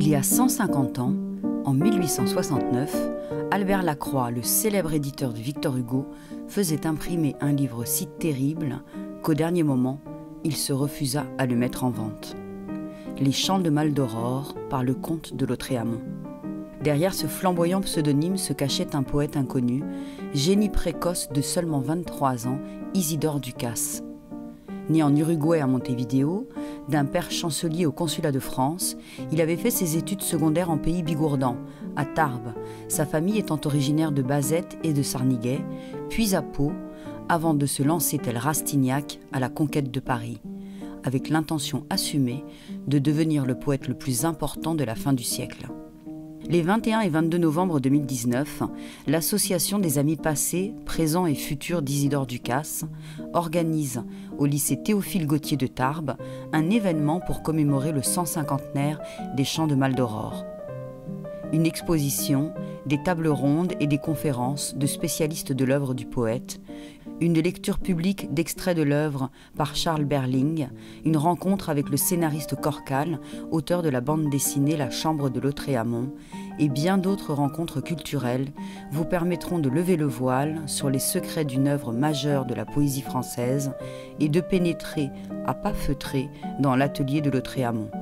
Il y a 150 ans, en 1869, Albert Lacroix, le célèbre éditeur de Victor Hugo, faisait imprimer un livre si terrible qu'au dernier moment, il se refusa à le mettre en vente. Les Chants de Maldoror par le comte de Lautréamont. Derrière ce flamboyant pseudonyme se cachait un poète inconnu, génie précoce de seulement 23 ans, Isidore Ducasse. Né en Uruguay à Montevideo, d'un père chancelier au consulat de France, il avait fait ses études secondaires en pays bigourdan, à Tarbes, sa famille étant originaire de Bazette et de Sarniguet, puis à Pau, avant de se lancer tel Rastignac à la conquête de Paris, avec l'intention assumée de devenir le poète le plus important de la fin du siècle. Les 21 et 22 novembre 2019, l'Association des Amis passés, présents et futurs d'Isidore Ducasse organise au lycée Théophile Gautier de Tarbes un événement pour commémorer le 150e des Chants de Maldoror. Une exposition, des tables rondes et des conférences de spécialistes de l'œuvre du poète, une lecture publique d'extraits de l'œuvre par Charles Berling, une rencontre avec le scénariste Corcal, auteur de la bande dessinée La Chambre de Lautréamont, et bien d'autres rencontres culturelles vous permettront de lever le voile sur les secrets d'une œuvre majeure de la poésie française et de pénétrer à pas feutrés dans l'atelier de Lautréamont.